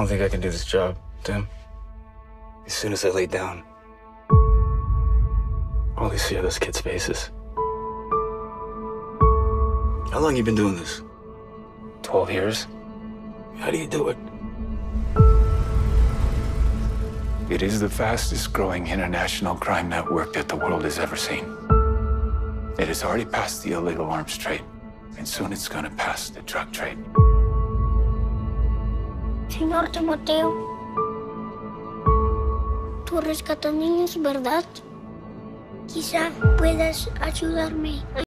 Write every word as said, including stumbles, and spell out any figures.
don't think I can do this job, Tim. As soon as I lay down, all I see are those kids' faces. How long you been doing this? Twelve years. How do you do it? It is the fastest growing international crime network that the world has ever seen. It has already passed the illegal arms trade, and soon it's going to pass the drug trade. Señor Timoteo, tú rescatas niños, ¿verdad? Quizá puedas ayudarme.